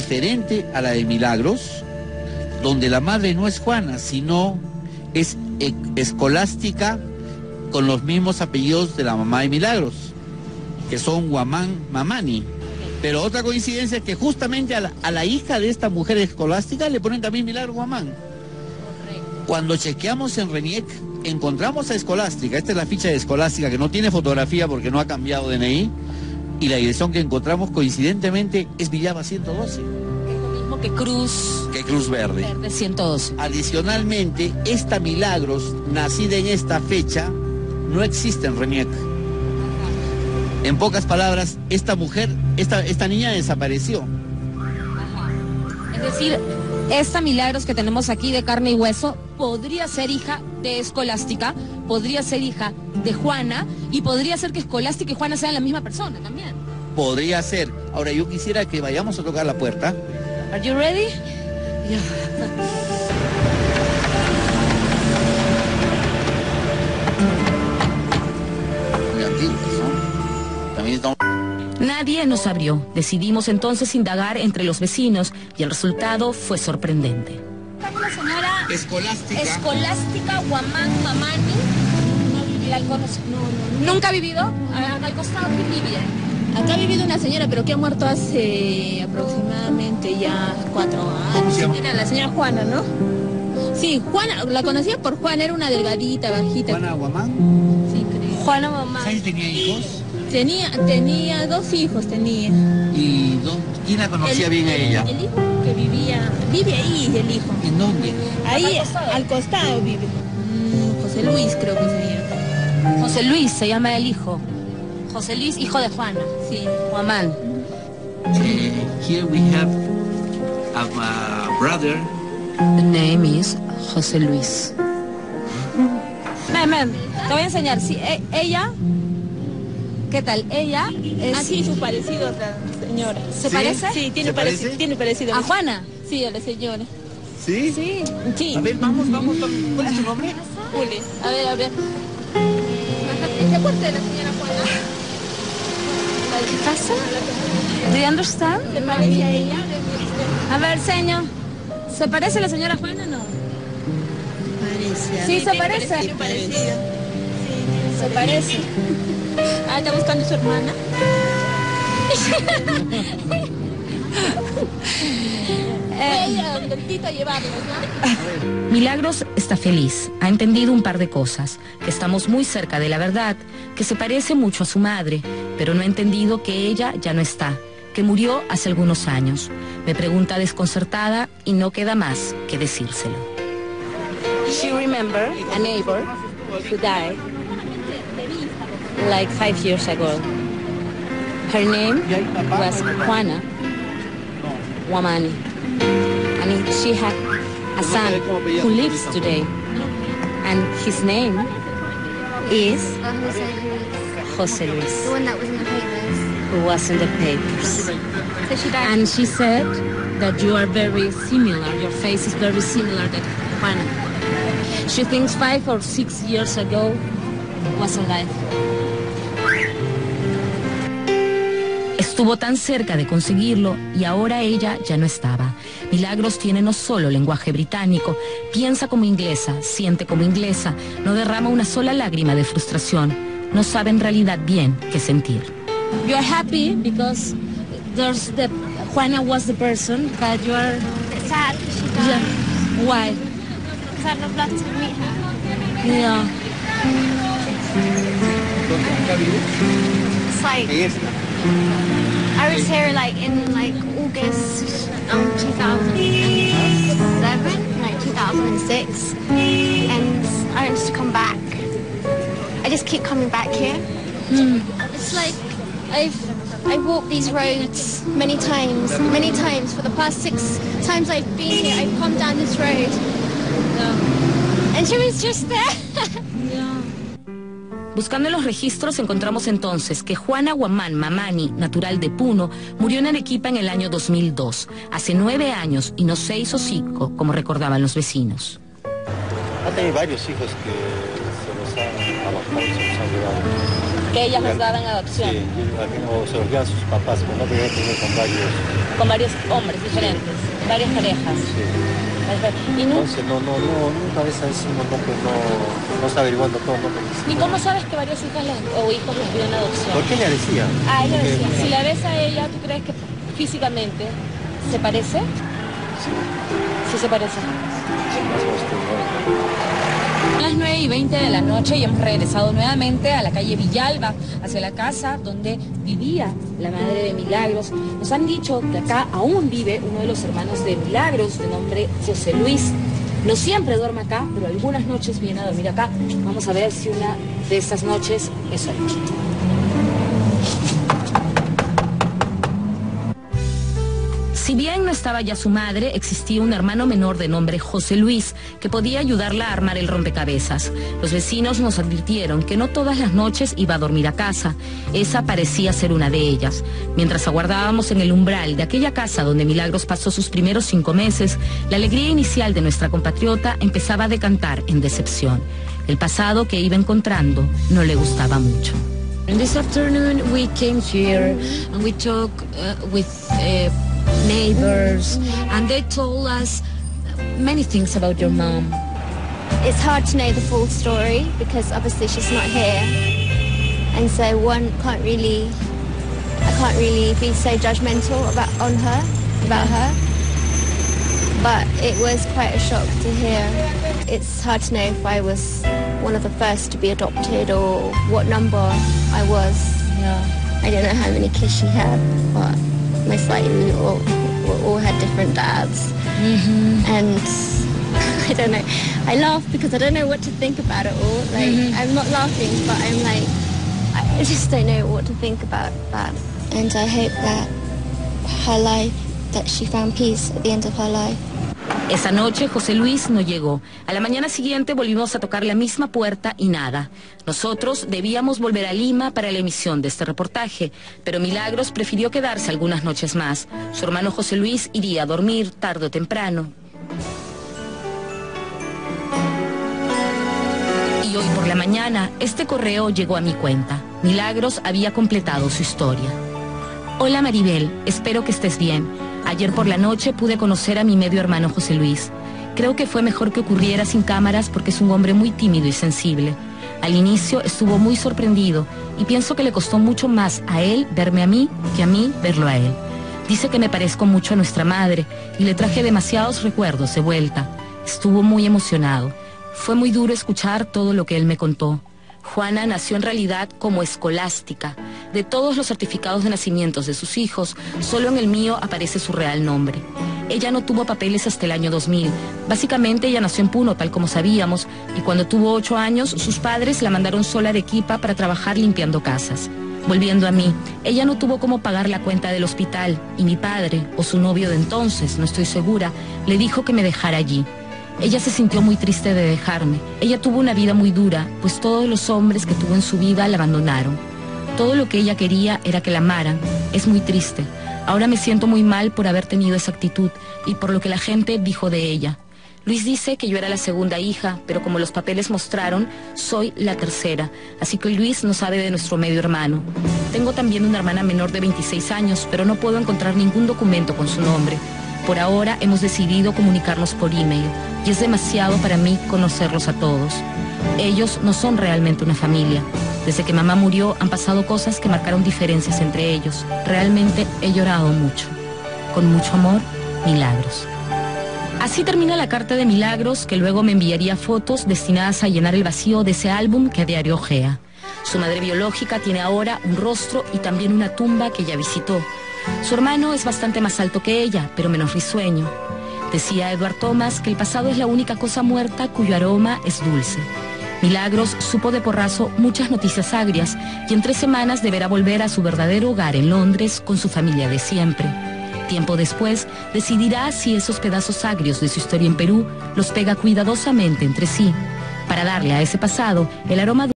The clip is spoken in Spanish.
diferente a la de Milagros, donde la madre no es Juana, sino es Escolástica, con los mismos apellidos de la mamá de Milagros, que son Guamán Mamani. Pero otra coincidencia es que justamente a la hija de esta mujer escolástica le ponen también Milagros Guamán. Cuando chequeamos en RENIEC, encontramos a Escolástica. Esta es la ficha de Escolástica, que no tiene fotografía porque no ha cambiado DNI. Y la dirección que encontramos coincidentemente es Villava 112. Es lo mismo que Cruz Verde. Verde 112. Adicionalmente, esta Milagros, nacida en esta fecha, no existe en RENIEC. En pocas palabras, esta mujer, esta niña desapareció. Ajá. Es decir, esta Milagros que tenemos aquí de carne y hueso podría ser hija de Escolástica, podría ser hija de Juana, y podría ser que Escolástica y Juana sean la misma persona también. Podría ser. Ahora, yo quisiera que vayamos a tocar la puerta. Are you ready? Yeah. Nadie nos abrió. Decidimos entonces indagar entre los vecinos y el resultado fue sorprendente. La señora Escolástica Guamán Mamani. ¿Nunca ha vivido? Al costado, ¿quién vive? Acá ha vivido una señora, pero que ha muerto hace aproximadamente ya 4 años. Era la señora Juana, ¿no? Sí, Juana, la conocía por Juana, era una delgadita, bajita. ¿Juana Guamán? Sí, creo. Juana Mamán. ¿Sabes si tenía hijos? Tenía 2 hijos, tenía. ¿Y quién la conocía bien a ella? El hijo que vive ahí, el hijo. ¿En dónde? Ahí, al costado vive. José Luis creo que se llama. José Luis se llama el hijo. José Luis, hijo de Juana. Sí. Guamán. Here we have a brother. The name is José Luis. Ven, te voy a enseñar. Sí, ella, ¿qué tal? Ella es... Así su parecido a la señora. ¿Se parece? Sí, tiene ¿Se parecido. ¿A Juana? Sí, a la señora. ¿Sí? Sí, sí. A ver, vamos. ¿Cuál es tu nombre? Juli. A ver. ¿Se acuerda de la señora Juana? ¿Qué pasa? Do you understand? ¿Le parece a ella? A ver, señor. ¿Se parece a la señora Juana o no? Parece. Sí, se parece. Tiene parecido. Sí, Se parece. Ah, está buscando a su hermana. Ella, donde el Tito llevarlos, ¿no? Milagros está feliz, ha entendido un par de cosas, que estamos muy cerca de la verdad, que se parece mucho a su madre, pero no ha entendido que ella ya no está, que murió hace algunos años. Me pregunta desconcertada y no queda más que decírselo. She remembered a neighbor who died like 5 years ago. Her name was Juana Guamani. And she had a son who lives today. And his name is José Luis. The one that was in the papers. Who was in the papers. So she died. And she said that you are very similar. Your face is very similar to Juana. She thinks 5 or 6 years ago was alive. Estuvo tan cerca de conseguirlo y ahora ella ya no estaba. Milagros tiene no solo lenguaje británico, piensa como inglesa, siente como inglesa, no derrama una sola lágrima de frustración, no sabe en realidad bien qué sentir. You are happy because Juana was the person that you are... It's sad because she died. Yeah. Why? Because I'd have loved to meet her. Yeah. It's like I was here like in like August 2007, like 2006, and I used to come back. I just keep coming back here. It's like I've walked these roads many times for the past 6 times I've been here. I've come down this road, and she was just there. Buscando en los registros encontramos entonces que Juana Guamán Mamani, natural de Puno, murió en Arequipa en el año 2002, hace 9 años y no 6 o 5, como recordaban los vecinos. Ha tenido varios hijos que se los han abajado, se los han llevado. Que ellas los daban en adopción. Sí, o se los llevan sus papás, pero no quería tener con varios hombres diferentes, varias parejas. Sí. Y no, entonces nunca ves así, no está averiguando todo. ¿y cómo sabes que varios hijas o hijos los dio en adopción? ¿Por qué ella decía? Ah, ella decía. Si la ves a ella, ¿tú crees que físicamente se parece? Sí. Sí se parece. Sí, más o menos A las 9:20 de la noche y hemos regresado nuevamente a la calle Villalba, hacia la casa donde vivía la madre de Milagros. Nos han dicho que acá aún vive uno de los hermanos de Milagros, de nombre José Luis. No siempre duerme acá, pero algunas noches viene a dormir acá. Vamos a ver si una de estas noches es hoy. Si bien no estaba ya su madre, existía un hermano menor de nombre José Luis, que podía ayudarla a armar el rompecabezas. Los vecinos nos advirtieron que no todas las noches iba a dormir a casa. Esa parecía ser una de ellas. Mientras aguardábamos en el umbral de aquella casa donde Milagros pasó sus primeros 5 meses, la alegría inicial de nuestra compatriota empezaba a decantar en decepción. El pasado que iba encontrando no le gustaba mucho. This afternoon we came here and we talked with neighbors, and they told us many things about your mom. It's hard to know the full story because obviously she's not here, and so I can't really be so judgmental about her. But it was quite a shock to hear. It's hard to know if I was one of the first to be adopted or what number I was. Yeah. I don't know how many kids she had, but most likely we all had different dads. Mm-hmm. And I don't know. I laugh because I don't know what to think about it all. Like, I'm not laughing, but I'm like, I just don't know what to think about that. And I hope that that she found peace at the end of her life. Esa noche José Luis no llegó. A la mañana siguiente volvimos a tocar la misma puerta y nada. Nosotros debíamos volver a Lima para la emisión de este reportaje, pero Milagros prefirió quedarse algunas noches más. Su hermano José Luis iría a dormir tarde o temprano. Y hoy por la mañana, este correo llegó a mi cuenta. Milagros había completado su historia. Hola Maribel, espero que estés bien. Ayer por la noche pude conocer a mi medio hermano José Luis. Creo que fue mejor que ocurriera sin cámaras porque es un hombre muy tímido y sensible. Al inicio estuvo muy sorprendido y pienso que le costó mucho más a él verme a mí que a mí verlo a él. Dice que me parezco mucho a nuestra madre y le traje demasiados recuerdos de vuelta. Estuvo muy emocionado. Fue muy duro escuchar todo lo que él me contó. Juana nació en realidad como Escolástica. De todos los certificados de nacimientos de sus hijos, solo en el mío aparece su real nombre. Ella no tuvo papeles hasta el año 2000. Básicamente ella nació en Puno, tal como sabíamos, y cuando tuvo 8 años, sus padres la mandaron sola a Arequipa para trabajar limpiando casas. Volviendo a mí, ella no tuvo cómo pagar la cuenta del hospital, y mi padre, o su novio de entonces, no estoy segura, le dijo que me dejara allí. Ella se sintió muy triste de dejarme. Ella tuvo una vida muy dura, pues todos los hombres que tuvo en su vida la abandonaron. Todo lo que ella quería era que la amaran. Es muy triste. Ahora me siento muy mal por haber tenido esa actitud y por lo que la gente dijo de ella. Luis dice que yo era la segunda hija, pero como los papeles mostraron, soy la tercera. Así que Luis no sabe de nuestro medio hermano. Tengo también una hermana menor de 26 años, pero no puedo encontrar ningún documento con su nombre. Por ahora hemos decidido comunicarnos por email y es demasiado para mí conocerlos a todos. Ellos no son realmente una familia. Desde que mamá murió han pasado cosas que marcaron diferencias entre ellos. Realmente he llorado mucho. Con mucho amor, Milagros. Así termina la carta de Milagros, que luego me enviaría fotos destinadas a llenar el vacío de ese álbum que a diario ojea. Su madre biológica tiene ahora un rostro y también una tumba que ella visitó. Su hermano es bastante más alto que ella, pero menos risueño. Decía Edward Thomas que el pasado es la única cosa muerta cuyo aroma es dulce. Milagros supo de porrazo muchas noticias agrias y en 3 semanas deberá volver a su verdadero hogar en Londres con su familia de siempre. Tiempo después decidirá si esos pedazos agrios de su historia en Perú los pega cuidadosamente entre sí, para darle a ese pasado el aroma